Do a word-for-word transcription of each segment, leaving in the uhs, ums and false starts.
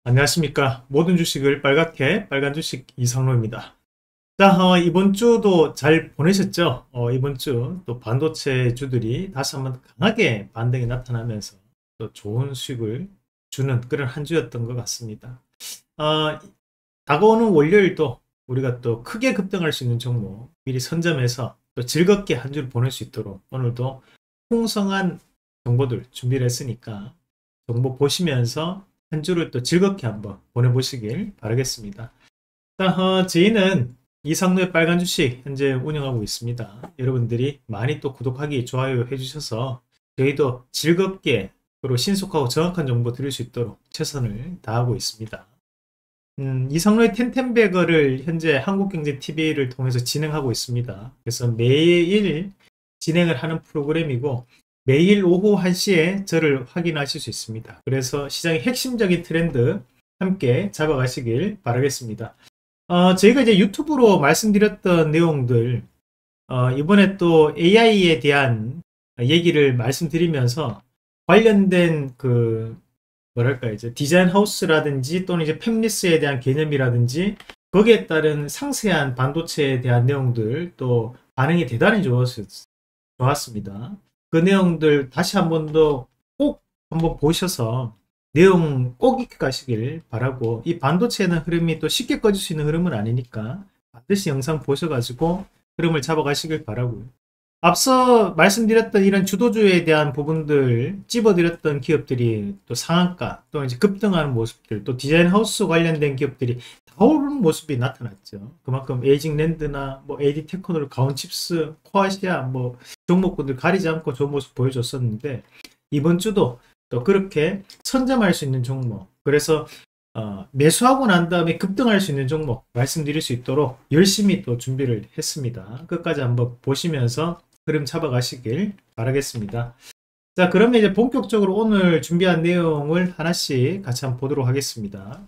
안녕하십니까. 모든 주식을 빨갛게 빨간 주식 이상로입니다. 자, 어, 이번 주도 잘 보내셨죠? 어, 이번 주 또 반도체 주들이 다시 한번 강하게 반등이 나타나면서 또 좋은 수익을 주는 그런 한 주였던 것 같습니다. 어, 다가오는 월요일도 우리가 또 크게 급등할 수 있는 종목 미리 선점해서 또 즐겁게 한 주를 보낼 수 있도록 오늘도 풍성한 정보들 준비를 했으니까 정보 보시면서 한 주를 또 즐겁게 한번 보내보시길 바라겠습니다. 자, 어, 저희는 이상로의 빨간 주식 현재 운영하고 있습니다. 여러분들이 많이 또 구독하기, 좋아요 해주셔서 저희도 즐겁게 그리고 신속하고 정확한 정보 드릴 수 있도록 최선을 다하고 있습니다. 음, 이상로의 텐텐베거를 현재 한국경제티비를 통해서 진행하고 있습니다. 그래서 매일 진행을 하는 프로그램이고 매일 오후 한 시에 저를 확인하실 수 있습니다. 그래서 시장의 핵심적인 트렌드 함께 잡아가시길 바라겠습니다. 어, 저희가 이제 유튜브로 말씀드렸던 내용들 어, 이번에 또 에이아이에 대한 얘기를 말씀드리면서 관련된 그 뭐랄까 이제 디자인 하우스라든지 또는 이제 팹리스에 대한 개념이라든지 거기에 따른 상세한 반도체에 대한 내용들 또 반응이 대단히 좋았, 좋았습니다. 그 내용들 다시 한 번 더 꼭 한번 보셔서 내용 꼭 익혀 가시길 바라고, 이 반도체는 흐름이 또 쉽게 꺼질 수 있는 흐름은 아니니까 반드시 영상 보셔가지고 흐름을 잡아가시길 바라고요. 앞서 말씀드렸던 이런 주도주에 대한 부분들 찝어드렸던 기업들이 또 상한가 또 이제 급등하는 모습들, 또 디자인 하우스 관련된 기업들이 다 오르는 모습이 나타났죠. 그만큼 에이징랜드나 뭐 에이디 테크놀, 가온칩스, 코아시아 뭐 종목군들 가리지 않고 좋은 모습 보여줬었는데 이번 주도 또 그렇게 선점할 수 있는 종목, 그래서 어, 매수하고 난 다음에 급등할 수 있는 종목 말씀드릴 수 있도록 열심히 또 준비를 했습니다. 끝까지 한번 보시면서 흐름 잡아가시길 바라겠습니다. 자, 그러면 이제 본격적으로 오늘 준비한 내용을 하나씩 같이 한번 보도록 하겠습니다.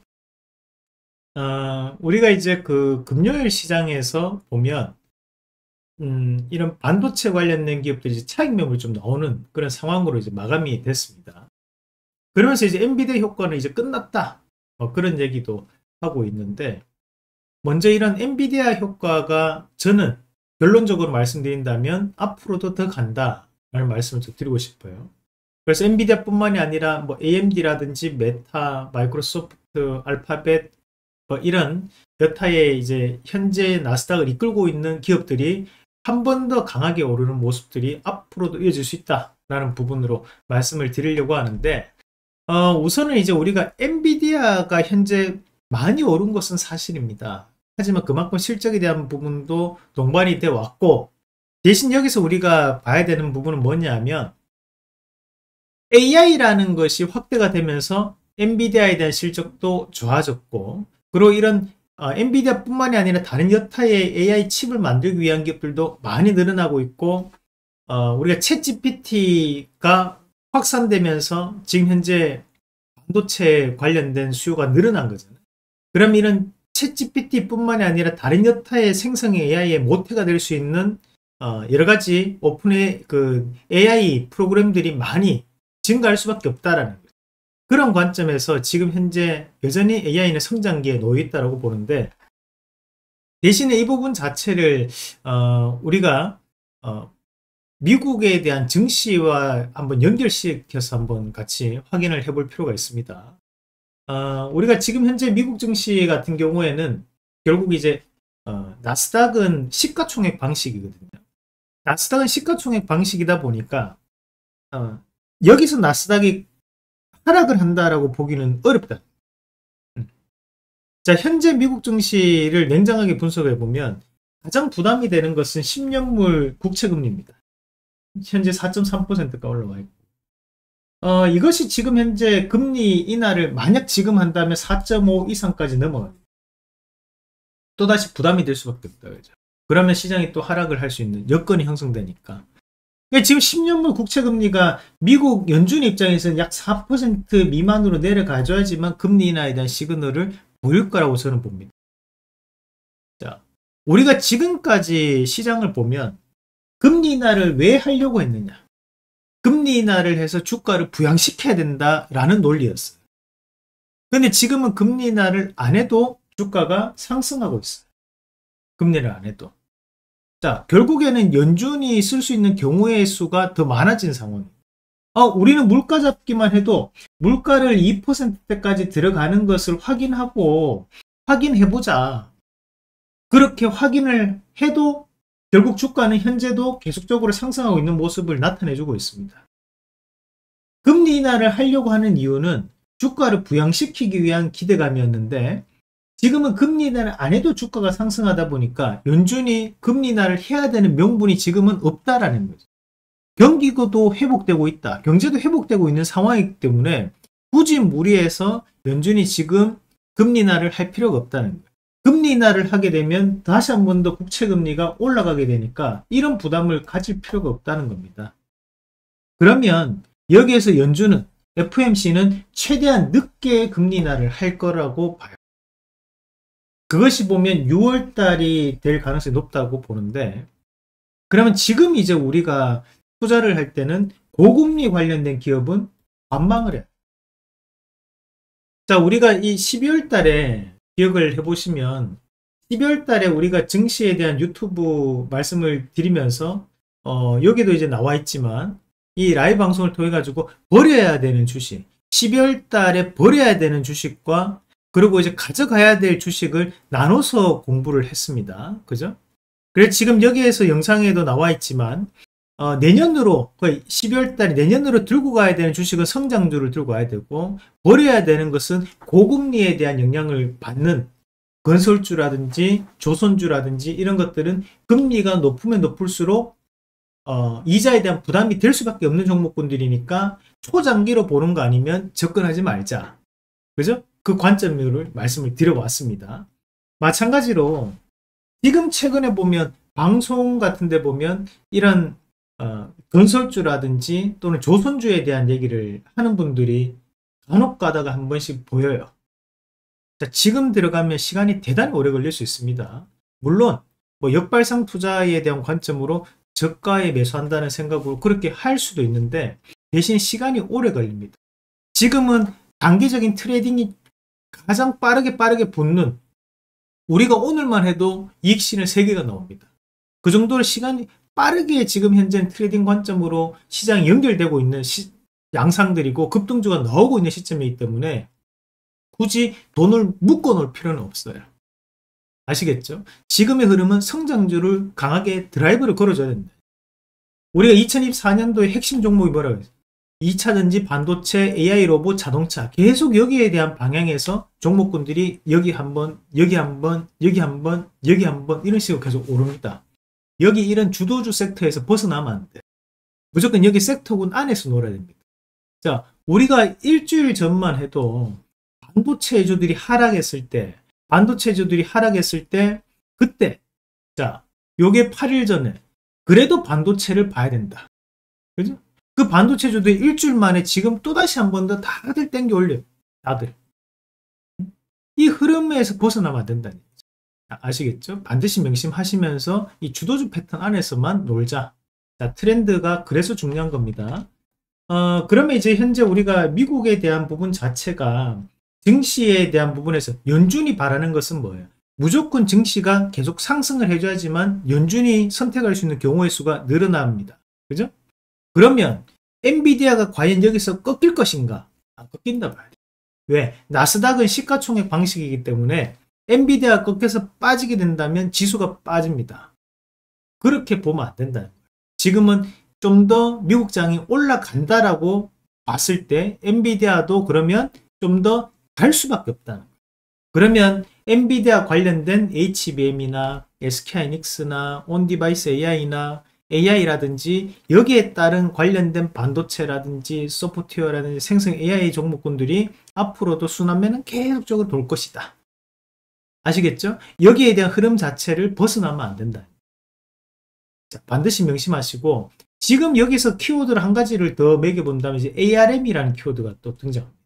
어, 우리가 이제 그 금요일 시장에서 보면 음, 이런 반도체 관련된 기업들이 차익 매물이 좀 나오는 그런 상황으로 이제 마감이 됐습니다. 그러면서 이제 엔비디아 효과는 이제 끝났다, 어, 그런 얘기도 하고 있는데, 먼저 이런 엔비디아 효과가 저는 결론적으로 말씀드린다면 앞으로도 더 간다 라는 말씀을 좀 드리고 싶어요. 그래서 엔비디아 뿐만이 아니라 뭐 에이엠디라든지 메타, 마이크로소프트, 알파벳 뭐 이런 여타의 이제 현재 나스닥을 이끌고 있는 기업들이 한 번 더 강하게 오르는 모습들이 앞으로도 이어질 수 있다 라는 부분으로 말씀을 드리려고 하는데, 어, 우선은 이제 우리가 엔비디아가 현재 많이 오른 것은 사실입니다. 하지만 그만큼 실적에 대한 부분도 동반이 되어 왔고, 대신 여기서 우리가 봐야 되는 부분은 뭐냐면 에이아이라는 것이 확대가 되면서 엔비디아에 대한 실적도 좋아졌고, 그리고 이런 어, 엔비디아 뿐만이 아니라 다른 여타의 에이아이 칩을 만들기 위한 기업들도 많이 늘어나고 있고, 어, 우리가 챗지피티가 확산되면서 지금 현재 반도체 관련된 수요가 늘어난 거잖아요. 그럼 이런 챗지피티 뿐만이 아니라 다른 여타의 생성의 에이아이의 모태가 될 수 있는 어, 여러 가지 오픈의 그 에이아이 프로그램들이 많이 증가할 수밖에 없다라는 거죠. 그런 관점에서 지금 현재 여전히 에이아이는 성장기에 놓여 있다고 보는데, 대신에 이 부분 자체를 어, 우리가 어, 미국에 대한 증시와 한번 연결시켜서 한번 같이 확인을 해볼 필요가 있습니다. 어, 우리가 지금 현재 미국 증시 같은 경우에는 결국 이제 어, 나스닥은 시가총액 방식이거든요. 나스닥은 시가총액 방식이다 보니까 어, 여기서 나스닥이 하락을 한다라고 보기는 어렵다. 음. 자, 현재 미국 증시를 냉정하게 분석해 보면 가장 부담이 되는 것은 십 년물 국채금리입니다. 현재 사 점 삼 퍼센트가 올라와 있고, 어, 이것이 지금 현재 금리 인하를 만약 지금 한다면 사 점 오 이상까지 넘어갑니다. 또다시 부담이 될 수밖에 없다. 그죠? 그러면 시장이 또 하락을 할 수 있는 여건이 형성되니까. 그러니까 지금 십 년물 국채금리가 미국 연준 입장에서는 약 사 퍼센트 미만으로 내려가줘야지만 금리 인하에 대한 시그널을 보일 거라고 저는 봅니다. 자, 우리가 지금까지 시장을 보면 금리 인하를 왜 하려고 했느냐? 금리 인하를 해서 주가를 부양시켜야 된다라는 논리였어요. 근데 지금은 금리 인하를 안 해도 주가가 상승하고 있어요. 금리를 안 해도. 자, 결국에는 연준이 쓸 수 있는 경우의 수가 더 많아진 상황. 어, 우리는 물가 잡기만 해도 물가를 이 퍼센트대까지 들어가는 것을 확인하고 확인해보자. 그렇게 확인을 해도 결국 주가는 현재도 계속적으로 상승하고 있는 모습을 나타내주고 있습니다. 금리 인하를 하려고 하는 이유는 주가를 부양시키기 위한 기대감이었는데 지금은 금리 인하를 안 해도 주가가 상승하다 보니까 연준이 금리 인하를 해야 되는 명분이 지금은 없다라는 거죠. 경기도 회복되고 있다. 경제도 회복되고 있는 상황이기 때문에 굳이 무리해서 연준이 지금 금리 인하를 할 필요가 없다는 거예요. 금리 인하를 하게 되면 다시 한 번 더 국채금리가 올라가게 되니까 이런 부담을 가질 필요가 없다는 겁니다. 그러면 여기에서 연준은 에프오엠씨는 최대한 늦게 금리 인하를 할 거라고 봐요. 그것이 보면 유월 달이 될 가능성이 높다고 보는데 그러면 지금 이제 우리가 투자를 할 때는 고금리 관련된 기업은 관망을 해요. 자, 우리가 이 십이월 달에 기억을 해보시면 십이월 달에 우리가 증시에 대한 유튜브 말씀을 드리면서 어, 여기도 이제 나와 있지만 이 라이브 방송을 통해 가지고 버려야 되는 주식, 십이월 달에 버려야 되는 주식과 그리고 이제 가져가야 될 주식을 나눠서 공부를 했습니다. 그죠? 그래서 지금 여기에서 영상에도 나와 있지만 어, 내년으로 거의 십이월 달에 내년으로 들고 가야 되는 주식은 성장주를 들고 가야 되고 버려야 되는 것은 고금리에 대한 영향을 받는 건설주라든지 조선주라든지 이런 것들은 금리가 높으면 높을수록 어, 이자에 대한 부담이 될 수밖에 없는 종목군들이니까 초장기로 보는 거 아니면 접근하지 말자. 그죠? 그 관점을 말씀을 드려봤습니다. 마찬가지로 지금 최근에 보면 방송 같은 데 보면 이런 어, 건설주라든지 또는 조선주에 대한 얘기를 하는 분들이 간혹 가다가 한 번씩 보여요. 자, 지금 들어가면 시간이 대단히 오래 걸릴 수 있습니다. 물론 뭐 역발상 투자에 대한 관점으로 저가에 매수한다는 생각으로 그렇게 할 수도 있는데 대신 시간이 오래 걸립니다. 지금은 단기적인 트레이딩이 가장 빠르게 빠르게 붙는 우리가 오늘만 해도 이익신을 세 개가 나옵니다. 그 정도로 시간이 빠르게 지금 현재 트레이딩 관점으로 시장이 연결되고 있는 시, 양상들이고 급등주가 나오고 있는 시점이기 때문에 굳이 돈을 묶어 놓을 필요는 없어요. 아시겠죠? 지금의 흐름은 성장주를 강하게 드라이브를 걸어줘야 된다. 우리가 이천이십사 년도에 핵심 종목이 뭐라고 했어요? 이 차전지, 반도체, 에이아이 로봇, 자동차 계속 여기에 대한 방향에서 종목군들이 여기 한번, 여기 한번, 여기 한번, 여기 한번 이런 식으로 계속 오릅니다. 여기 이런 주도주 섹터에서 벗어나면 안 돼. 무조건 여기 섹터군 안에서 놀아야 됩니다. 자, 우리가 일주일 전만 해도 반도체주들이 하락했을 때, 반도체주들이 하락했을 때, 그때, 자, 요게 팔 일 전에, 그래도 반도체를 봐야 된다. 그죠? 그 반도체주들이 일주일 만에 지금 또다시 한 번 더 다들 땡겨 올려요. 다들. 이 흐름에서 벗어나면 안 된다는 거죠. 아시겠죠? 반드시 명심하시면서 이 주도주 패턴 안에서만 놀자. 자, 트렌드가 그래서 중요한 겁니다. 어, 그러면 이제 현재 우리가 미국에 대한 부분 자체가 증시에 대한 부분에서 연준이 바라는 것은 뭐예요? 무조건 증시가 계속 상승을 해줘야지만 연준이 선택할 수 있는 경우의 수가 늘어납니다. 그죠? 그러면 엔비디아가 과연 여기서 꺾일 것인가? 안 꺾인다 봐야 돼. 왜? 나스닥은 시가총액 방식이기 때문에 엔비디아가 꺾여서 빠지게 된다면 지수가 빠집니다. 그렇게 보면 안 된다는 거예요. 지금은 좀 더 미국장이 올라간다라고 봤을 때 엔비디아도 그러면 좀 더 갈 수밖에 없다는 거예요. 그러면 엔비디아 관련된 에이치비엠이나 에스케이하이닉스나 온디바이스 에이아이나 에이아이라든지 여기에 따른 관련된 반도체라든지 소프트웨어라든지 생성 에이아이 종목군들이 앞으로도 순환매는 계속적으로 돌 것이다. 아시겠죠? 여기에 대한 흐름 자체를 벗어나면 안 된다. 자, 반드시 명심하시고 지금 여기서 키워드를 한 가지를 더 매겨본다면 이제 에이알엠이라는 키워드가 또 등장합니다.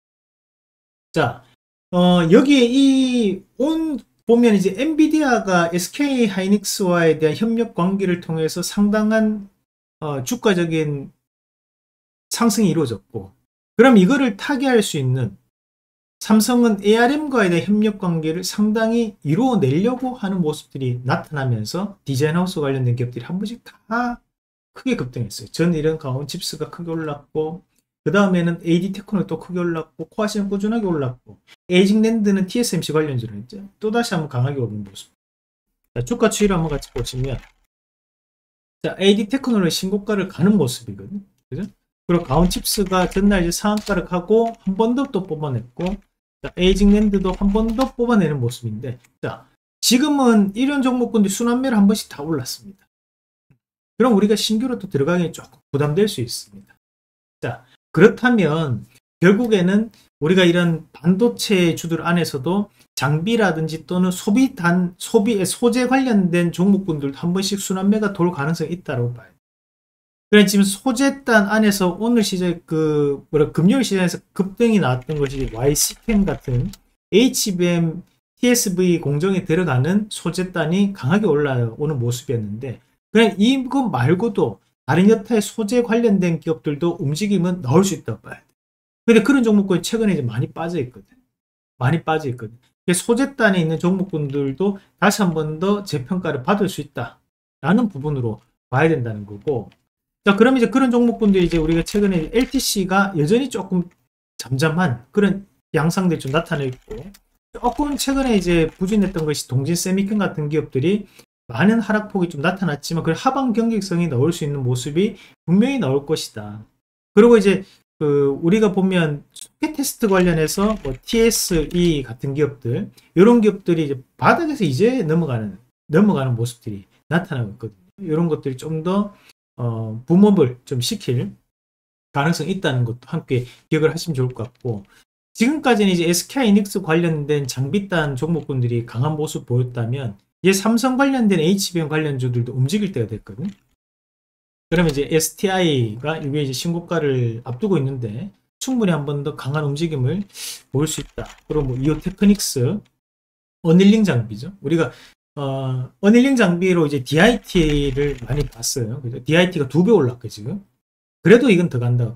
자, 어, 여기에 이 온 보면 이제 엔비디아가 에스케이하이닉스와에 대한 협력 관계를 통해서 상당한 어, 주가적인 상승이 이루어졌고, 그럼 이거를 타개할 수 있는 삼성은 에이알엠과에 대한 협력 관계를 상당히 이루어내려고 하는 모습들이 나타나면서 디자인하우스 관련된 기업들이 한 번씩 다 크게 급등했어요. 전 이런 가온 칩스가 크게 올랐고, 그 다음에는 에이디 테크노 또 크게 올랐고, 코아시는 꾸준하게 올랐고, 에이징랜드는 티에스엠씨 관련주로 했죠. 또다시 한번 강하게 오른 모습. 자, 주가 추이를 한번 같이 보시면, 자, 에이디 테크노의 신고가를 가는 모습이거든요. 그죠? 그리고 가온 칩스가 전날 이제 상한가를 가고, 한 번 더 또 뽑아냈고, 자, 에이징랜드도 한 번 더 뽑아내는 모습인데, 자, 지금은 이런 종목군들이 순환매를 한 번씩 다 올랐습니다. 그럼 우리가 신규로 또 들어가기 조금 부담될 수 있습니다. 자, 그렇다면 결국에는 우리가 이런 반도체 주들 안에서도 장비라든지 또는 소비 단 소비 소재 관련된 종목군들도 한 번씩 순환매가 돌 가능성이 있다고 봐요. 그래 지금 소재단 안에서 오늘 시장 그 뭐라 금요일 시장에서 급등이 나왔던 것이 와이씨캠 같은 에이치비엠 티에스브이 공정에 들어가는 소재단이 강하게 올라오는 모습이었는데, 그냥 이거 말고도 다른 여타의 소재 관련된 기업들도 움직임은 나올 수 있다고 봐야 돼. 근데 그런 종목군이 최근에 이제 많이 빠져 있거든. 많이 빠져 있거든. 소재단에 있는 종목군들도 다시 한 번 더 재평가를 받을 수 있다라는 부분으로 봐야 된다는 거고. 자, 그럼 이제 그런 종목군들이 이제 우리가 최근에 엘티씨가 여전히 조금 잠잠한 그런 양상들이 좀 나타내고, 조금 최근에 이제 부진했던 것이 동진 세미컨 같은 기업들이 많은 하락폭이 좀 나타났지만 그 하방 경직성이 나올 수 있는 모습이 분명히 나올 것이다. 그리고 이제 그 우리가 보면 소켓 테스트 관련해서 뭐 티에스이 같은 기업들, 이런 기업들이 이제 바닥에서 이제 넘어가는 넘어가는 모습들이 나타나고 있거든요. 이런 것들이 좀 더 어, 붐업을 좀 시킬 가능성이 있다는 것도 함께 기억을 하시면 좋을 것 같고, 지금까지는 이제 에스케이하이닉스 관련된 장비단 종목군들이 강한 모습 보였다면, 이제 삼성 관련된 에이치비엠 관련주들도 움직일 때가 됐거든. 그러면 이제 에스티아이가 이게 이제 신고가를 앞두고 있는데 충분히 한 번 더 강한 움직임을 보일 수 있다. 그리고 뭐 이오테크닉스, 어닐링 장비죠. 우리가 어, 어닐링 장비로 이제 디아이티를 많이 봤어요. 그죠? 디아이티가 두 배 올랐고 지금. 그래도 이건 더 간다.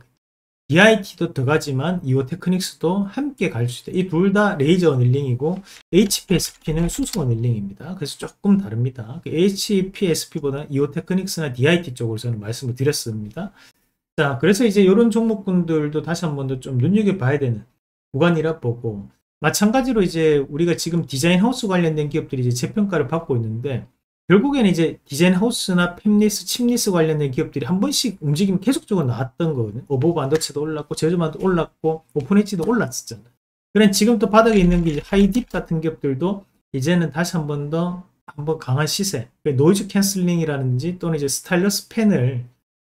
디아이티도 더 가지만 이오테크닉스도 함께 갈 수 있다. 이 둘 다 레이저 어닐링이고 에이치피에스피는 수소 어닐링입니다. 그래서 조금 다릅니다. 에이치피에스피보다 이오테크닉스나 디아이티 쪽으로 저는 말씀을 드렸습니다. 자, 그래서 이제 이런 종목군들도 다시 한 번 더 좀 눈여겨봐야 되는 구간이라 보고, 마찬가지로 이제 우리가 지금 디자인 하우스 관련된 기업들이 이제 재평가를 받고 있는데, 결국에는 이제 디자인 하우스나 팹리스, 칩리스 관련된 기업들이 한 번씩 움직임이 계속적으로 나왔던 거거든요. 어보 반도체도 올랐고, 제조만도 올랐고, 오픈엣지도 올랐었잖아요. 그래 지금 또 바닥에 있는 게 이제 하이딥 같은 기업들도 이제는 다시 한 번 더 한번 강한 시세, 노이즈 캔슬링이라든지 또는 이제 스타일러스 펜을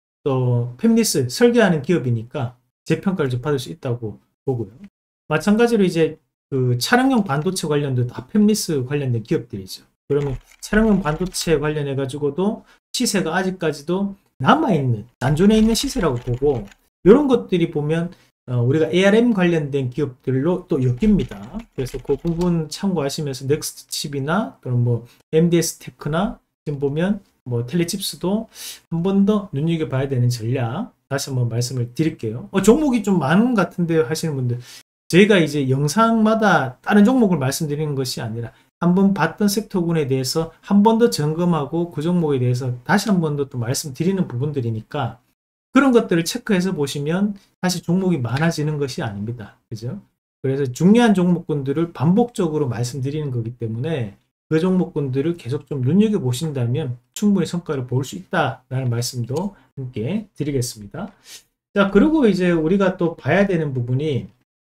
또 팹리스 설계하는 기업이니까 재평가를 좀 받을 수 있다고 보고요. 마찬가지로 이제 그 차량용 반도체 관련도 다 팹리스 관련된 기업들이죠. 그러면 차량용 반도체 관련해 가지고도 시세가 아직까지도 남아있는, 단존에 있는 시세라고 보고, 이런 것들이 보면 어, 우리가 에이알엠 관련된 기업들로 또 엮입니다. 그래서 그 부분 참고하시면서 넥스트 칩이나 또는 뭐 엠디에스 테크나 지금 보면 뭐 텔레칩스도 한 번 더 눈여겨봐야 되는 전략 다시 한번 말씀을 드릴게요. 어, 종목이 좀 많은 것 같은데요 하시는 분들, 저희가 이제 영상마다 다른 종목을 말씀드리는 것이 아니라 한번 봤던 섹터군에 대해서 한 번 더 점검하고 그 종목에 대해서 다시 한 번 더 또 말씀드리는 부분들이니까, 그런 것들을 체크해서 보시면 사실 종목이 많아지는 것이 아닙니다. 그죠? 그래서 중요한 종목군들을 반복적으로 말씀드리는 거기 때문에 그 종목군들을 계속 좀 눈여겨보신다면 충분히 성과를 볼 수 있다라는 말씀도 함께 드리겠습니다. 자, 그리고 이제 우리가 또 봐야 되는 부분이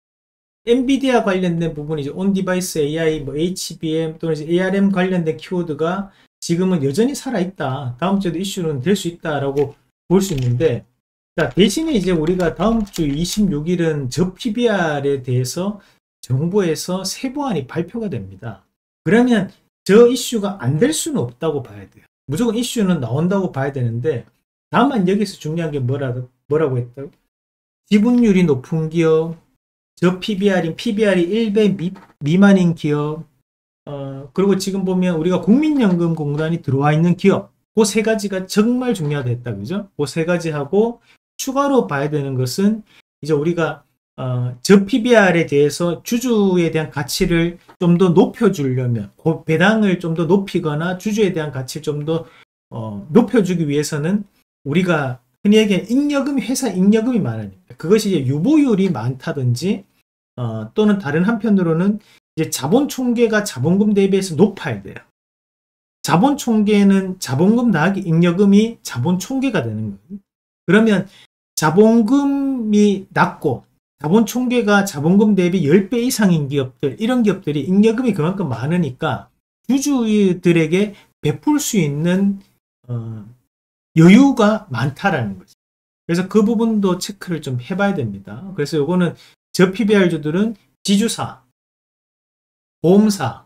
엔비디아 관련된 부분이 이제 온디바이스 에이아이, 뭐 에이치비엠 또는 이제 에이알엠 관련된 키워드가 지금은 여전히 살아있다. 다음 주에도 이슈는 될 수 있다라고 볼 수 있는데, 자, 대신에 이제 우리가 다음 주 이십육 일은 저 피비알에 대해서 정부에서 세부안이 발표가 됩니다. 그러면 저 이슈가 안 될 수는 없다고 봐야 돼요. 무조건 이슈는 나온다고 봐야 되는데, 다만 여기서 중요한 게 뭐라, 뭐라고 했다고? 지분율이 높은 기업, 저 피비알인 피비알이 일 배 미, 미만인 기업, 어, 그리고 지금 보면 우리가 국민연금공단이 들어와 있는 기업, 그 세 가지가 정말 중요하다 했다. 그죠? 그 세 가지 하고 추가로 봐야 되는 것은 이제 우리가 어, 저 피비알에 대해서 주주에 대한 가치를 좀 더 높여주려면, 그 배당을 좀 더 높이거나 주주에 대한 가치를 좀 더 어, 높여주기 위해서는 우리가 흔히 얘기하는 잉여금이, 회사 잉여금이 많아야 됩니다. 그것이 이제 유보율이 많다든지, 어, 또는 다른 한편으로는 이제 자본 총계가 자본금 대비해서 높아야 돼요. 자본 총계는 자본금 더하기 잉여금이 자본 총계가 되는 거예요. 그러면 자본금이 낮고 자본 총계가 자본금 대비 십 배 이상인 기업들, 이런 기업들이 잉여금이 그만큼 많으니까 주주들에게 베풀 수 있는 어, 여유가 많다라는 거죠. 그래서 그 부분도 체크를 좀 해봐야 됩니다. 그래서 요거는 저 피비알주들은 지주사, 보험사,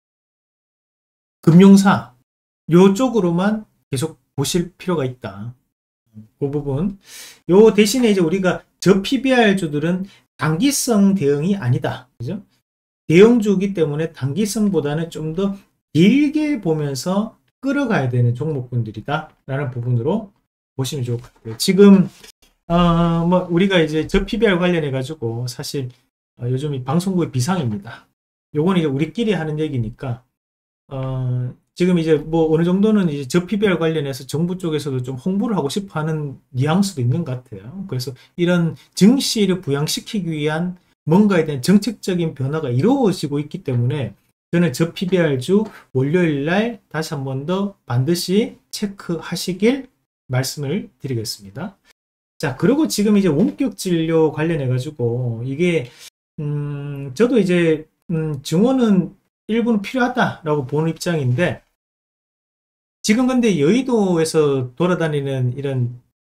금융사 요쪽으로만 계속 보실 필요가 있다. 그 부분. 요 대신에 이제 우리가 저 피비알주들은 단기성 대응이 아니다. 그죠? 대형주기 때문에 단기성보다는 좀 더 길게 보면서 끌어가야 되는 종목군들이다 라는 부분으로 보시면 좋을 것 같아요. 지금 어, 뭐 우리가 이제 저 피비알 관련해 가지고 사실 어, 요즘 이 방송국의 비상입니다. 요건 이제 우리끼리 하는 얘기니까 어, 지금 이제 뭐 어느 정도는 이제 저 피비알 관련해서 정부 쪽에서도 좀 홍보를 하고 싶어 하는 뉘앙스도 있는 것 같아요. 그래서 이런 증시를 부양시키기 위한 뭔가에 대한 정책적인 변화가 이루어지고 있기 때문에 저는 저 피비알주 월요일 날 다시 한 번 더 반드시 체크하시길 말씀을 드리겠습니다. 자, 그리고 지금 이제 원격 진료 관련해 가지고 이게 음, 저도 이제 음, 증원은 일부는 필요하다라고 보는 입장인데, 지금 근데 여의도에서 돌아다니는 이런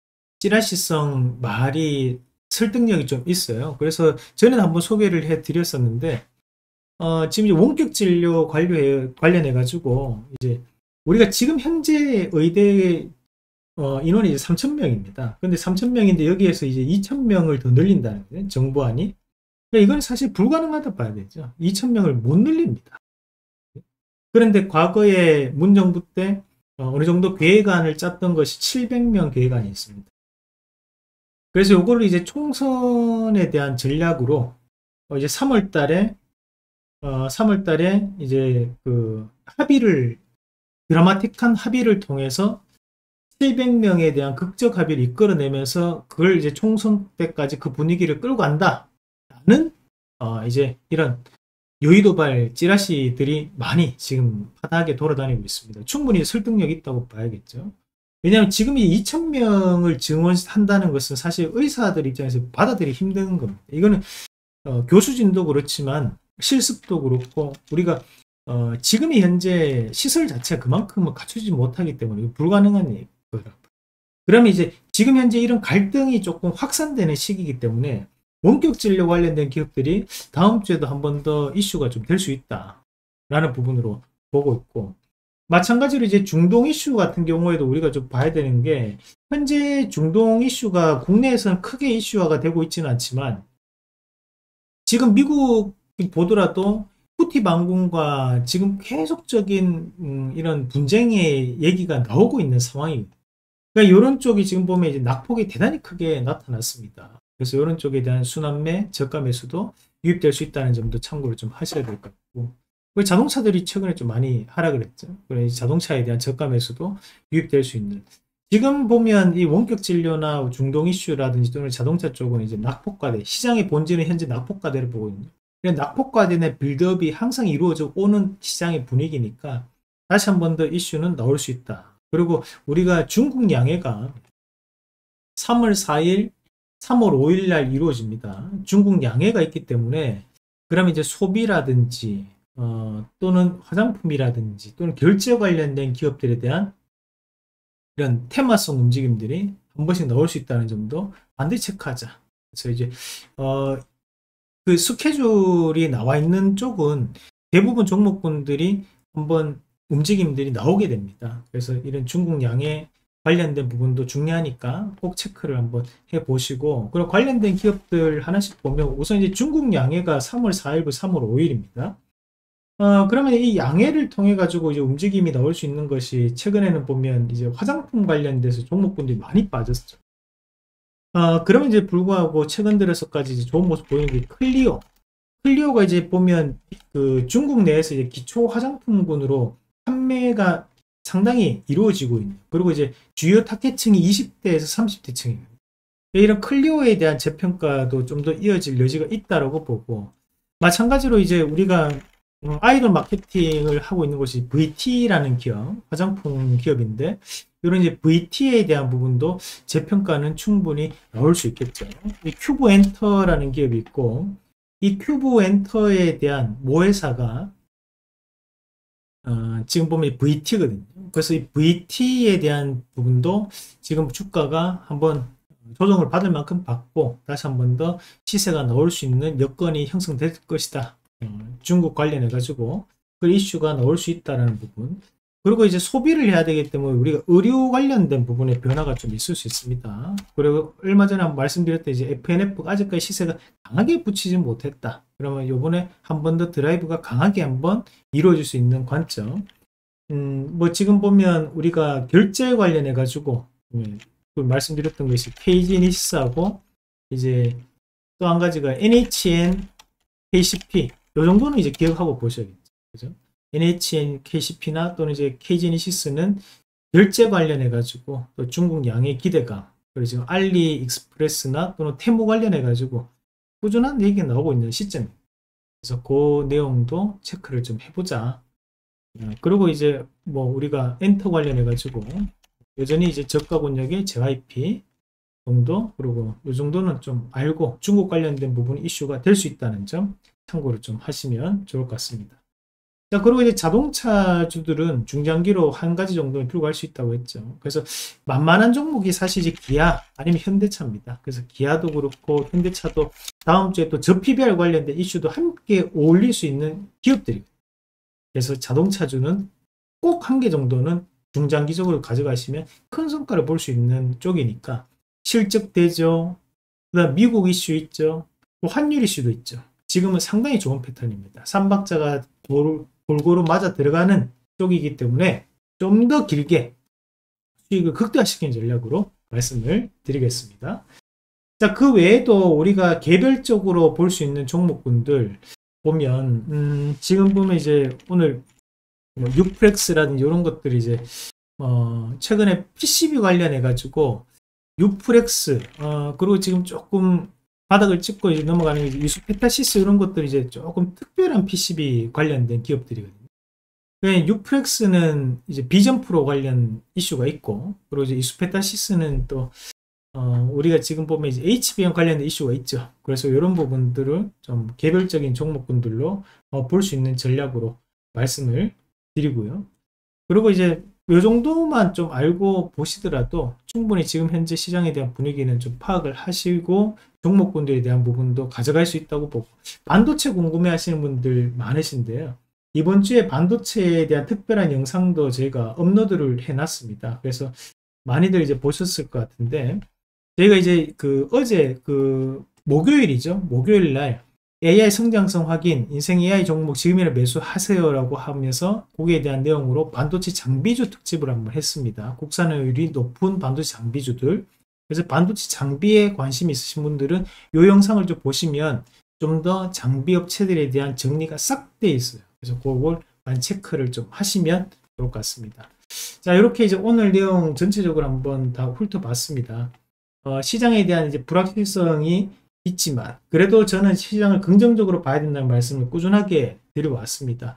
찌라시성 말이 설득력이 좀 있어요. 그래서 전에 한번 소개를 해 드렸었는데 어, 지금 이제 원격 진료 관련해, 관련해 가지고 이제 우리가 지금 현재 의대 어, 인원이 이제 삼천 명입니다. 근데 삼천 명인데 여기에서 이제 이천 명을 더 늘린다는 거예요. 정부안이. 그러니까 이건 사실 불가능하다 봐야 되죠. 이천 명을 못 늘립니다. 그런데 과거에 문정부 때 어, 느 정도 계획안을 짰던 것이 칠백 명 계획안이 있습니다. 그래서 요거를 이제 총선에 대한 전략으로 어, 이제 삼월 달에 어, 삼월 달에 이제 그 합의를, 드라마틱한 합의를 통해서 칠백 명에 대한 극적 합의를 이끌어내면서 그걸 이제 총선 때까지 그 분위기를 끌고 간다라는 어, 이제 이런 여의도발 찌라시들이 많이 지금 파다하게 돌아다니고 있습니다. 충분히 설득력 있다고 봐야겠죠. 왜냐하면 지금 이 이천 명을 증원한다는 것은 사실 의사들 입장에서 받아들이기 힘든 겁니다. 이거는 어, 교수진도 그렇지만 실습도 그렇고 우리가 어, 지금의 현재 시설 자체가 그만큼 갖추지 못하기 때문에 불가능한 거라고. 그러면 이제 지금 현재 이런 갈등이 조금 확산되는 시기이기 때문에 원격 진료 관련된 기업들이 다음 주에도 한 번 더 이슈가 좀 될 수 있다라는 부분으로 보고 있고, 마찬가지로 이제 중동 이슈 같은 경우에도 우리가 좀 봐야 되는 게, 현재 중동 이슈가 국내에서는 크게 이슈화가 되고 있지는 않지만 지금 미국 보더라도 후티 반군과 지금 계속적인 음, 이런 분쟁의 얘기가 나오고 있는 상황입니다. 그러니까 이런 쪽이 지금 보면 이제 낙폭이 대단히 크게 나타났습니다. 그래서 이런 쪽에 대한 순환매, 저가 매수도 유입될 수 있다는 점도 참고를 좀 하셔야 될 것 같고, 자동차들이 최근에 좀 많이 하락을 했죠. 그래서 자동차에 대한 저가 매수도 유입될 수 있는, 지금 보면 이 원격 진료나 중동 이슈라든지 또는 자동차 쪽은 이제 낙폭과대, 시장의 본질은 현재 낙폭과대를 보고 있는, 낙폭과대의 빌드업이 항상 이루어져 오는 시장의 분위기니까 다시 한 번 더 이슈는 나올 수 있다. 그리고 우리가 중국 양해가 삼월 사일, 삼월 오일 날 이루어집니다. 중국 양해가 있기 때문에 그러면 이제 소비라든지 어, 또는 화장품이라든지 또는 결제 관련된 기업들에 대한 이런 테마성 움직임들이 한 번씩 나올 수 있다는 점도 반드시 체크하자. 그래서 이제 어, 그 스케줄이 나와 있는 쪽은 대부분 종목군들이 한번 움직임들이 나오게 됩니다. 그래서 이런 중국 양해 관련된 부분도 중요하니까 꼭 체크를 한번 해보시고, 그리고 관련된 기업들 하나씩 보면 우선 이제 중국 양해가 삼월 사일부터 삼월 오일입니다. 어, 그러면 이 양해를 통해 가지고 이제 움직임이 나올 수 있는 것이, 최근에는 보면 이제 화장품 관련돼서 종목군들이 많이 빠졌죠. 어, 그러면 이제 불구하고 최근 들어서까지 이제 좋은 모습 보이는 게 클리오. 클리오가 이제 보면 그 중국 내에서 이제 기초 화장품군으로 판매가 상당히 이루어지고 있는. 그리고 이제 주요 타겟층이 이십 대에서 삼십 대층입니다. 이런 클리오에 대한 재평가도 좀 더 이어질 여지가 있다라고 보고, 마찬가지로 이제 우리가 아이돌 마케팅을 하고 있는 곳이 브이티라는 기업, 화장품 기업인데, 이런 이제 브이티에 대한 부분도 재평가는 충분히 나올 수 있겠죠. 이 큐브 엔터라는 기업이 있고, 이 큐브 엔터에 대한 모회사가 어, 지금 보면 브이티거든요. 그래서 이 브이티에 대한 부분도 지금 주가가 한번 조정을 받을 만큼 받고 다시 한 번 더 시세가 나올 수 있는 여건이 형성될 것이다. 어, 중국 관련해 가지고 그 이슈가 나올 수 있다는 부분. 그리고 이제 소비를 해야 되기 때문에 우리가 의류 관련된 부분에 변화가 좀 있을 수 있습니다. 그리고 얼마 전에 한번 말씀드렸던 이제 에프엔에프가 아직까지 시세가 강하게 붙이지 못했다. 그러면 요번에 한 번 더 드라이브가 강하게 한번 이루어질 수 있는 관점. 음, 뭐 지금 보면 우리가 결제 관련해 가지고 음, 그 말씀드렸던 것이 케이지니스하고 이제 또 한 가지가 엔에이치엔 케이씨피 요 정도는 이제 기억하고 보셔야겠죠. 그죠? 엔에이치엔 케이씨피나 또는 이제 케이지니시스는 결제 관련해 가지고 또 중국 양의 기대감, 그리고 지금 알리익스프레스나 또는 테무 관련해 가지고 꾸준한 얘기가 나오고 있는 시점입니다. 그래서 그 내용도 체크를 좀 해보자. 그리고 이제 뭐 우리가 엔터 관련해 가지고 여전히 이제 저가 권역의 제이와이피 정도, 그리고 이 정도는 좀 알고 중국 관련된 부분이 이슈가 될 수 있다는 점 참고를 좀 하시면 좋을 것 같습니다. 자, 그리고 이제 자동차주들은 중장기로 한 가지 정도는 들고 갈 수 있다고 했죠. 그래서 만만한 종목이 사실 이제 기아 아니면 현대차입니다. 그래서 기아도 그렇고 현대차도 다음 주에 또 저피비알 관련된 이슈도 함께 어울릴 수 있는 기업들이에요. 그래서 자동차주는 꼭 한 개 정도는 중장기적으로 가져가시면 큰 성과를 볼 수 있는 쪽이니까 실적 대조, 그다음 미국 이슈 있죠. 또 환율 이슈도 있죠. 지금은 상당히 좋은 패턴입니다. 삼박자가 돌, 골고루 맞아 들어가는 쪽이기 때문에 좀 더 길게 수익을 극대화시키는 전략으로 말씀을 드리겠습니다. 자, 그 외에도 우리가 개별적으로 볼 수 있는 종목군들 보면 음, 지금 보면 이제 오늘 뭐 유플렉스라든지 이런 것들이 이제 어, 최근에 피씨비 관련해 가지고 유플렉스 어, 그리고 지금 조금 바닥을 찍고 이제 넘어가는 이제 유스페타시스 이런 것들이 이제 조금 특별한 피씨비 관련된 기업들이거든요. 유플렉스는 이제 비전 프로 관련 이슈가 있고, 그리고 이제 유스페타시스는 또 어, 우리가 지금 보면 이제 에이치비엠 관련된 이슈가 있죠. 그래서 이런 부분들을 좀 개별적인 종목군들로 어, 볼 수 있는 전략으로 말씀을 드리고요. 그리고 이제 이 정도만 좀 알고 보시더라도 충분히 지금 현재 시장에 대한 분위기는 좀 파악을 하시고 종목군들에 대한 부분도 가져갈 수 있다고 보고, 반도체 궁금해 하시는 분들 많으신데요. 이번 주에 반도체에 대한 특별한 영상도 저희가 업로드를 해놨습니다. 그래서 많이들 이제 보셨을 것 같은데, 저희가 이제 그 어제 그 목요일이죠. 목요일 날 에이아이 성장성 확인, 인생 에이아이 종목 지금이나 매수하세요라고 하면서 거기에 대한 내용으로 반도체 장비주 특집을 한번 했습니다. 국산화율이 높은 반도체 장비주들. 그래서 반도체 장비에 관심 있으신 분들은 이 영상을 좀 보시면 좀 더 장비 업체들에 대한 정리가 싹 돼 있어요. 그래서 그걸 많이 체크를 좀 하시면 좋을 것 같습니다. 자, 이렇게 이제 오늘 내용 전체적으로 한번 다 훑어봤습니다. 어, 시장에 대한 이제 불확실성이 있지만 그래도 저는 시장을 긍정적으로 봐야 된다는 말씀을 꾸준하게 드려왔습니다.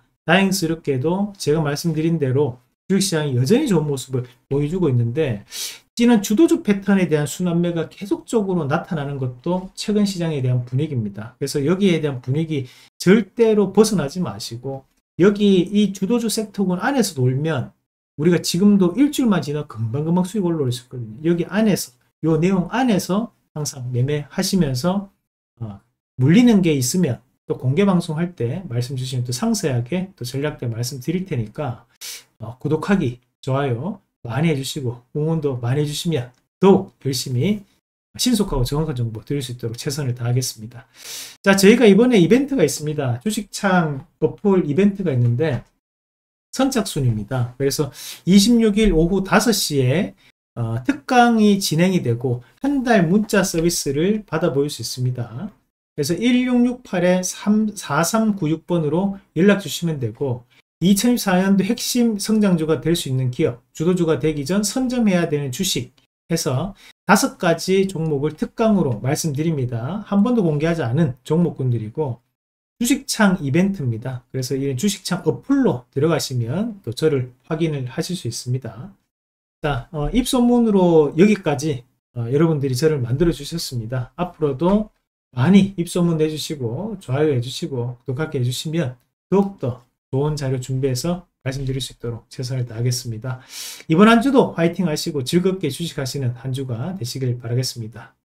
다행스럽게도 제가 말씀드린 대로 주식시장이 여전히 좋은 모습을 보여주고 있는데, 찌는 주도주 패턴에 대한 순환매가 계속적으로 나타나는 것도 최근 시장에 대한 분위기입니다. 그래서 여기에 대한 분위기 절대로 벗어나지 마시고, 여기 이 주도주 섹터군 안에서 놀면 우리가 지금도 일주일만 지나 금방금방 수익 올라올 수 있거든요. 여기 안에서, 요 내용 안에서 항상 매매하시면서 어, 물리는 게 있으면 또 공개 방송할 때 말씀 주시면 또 상세하게 또 전략들 말씀 드릴 테니까 어, 구독하기, 좋아요 많이 해주시고 응원도 많이 해주시면 더욱 열심히 신속하고 정확한 정보 드릴 수 있도록 최선을 다하겠습니다. 자, 저희가 이번에 이벤트가 있습니다. 주식창 어플 이벤트가 있는데 선착순입니다. 그래서 이십육 일 오후 다섯 시에 어, 특강이 진행이 되고 한 달 문자 서비스를 받아볼 수 있습니다. 그래서 일육육팔 사삼구육 번으로 연락 주시면 되고, 이천이십사 년도 핵심 성장주가 될 수 있는 기업, 주도주가 되기 전 선점해야 되는 주식 해서 다섯 가지 종목을 특강으로 말씀드립니다. 한 번도 공개하지 않은 종목군들이고, 주식창 이벤트입니다. 그래서 이 주식창 어플로 들어가시면 또 저를 확인을 하실 수 있습니다. 자, 어, 입소문으로 여기까지 어, 여러분들이 저를 만들어 주셨습니다. 앞으로도 많이 입소문 내주시고 좋아요 해주시고 구독하게 해주시면 더욱더 좋은 자료 준비해서 말씀드릴 수 있도록 최선을 다하겠습니다. 이번 한 주도 화이팅 하시고 즐겁게 주식하시는 한 주가 되시길 바라겠습니다.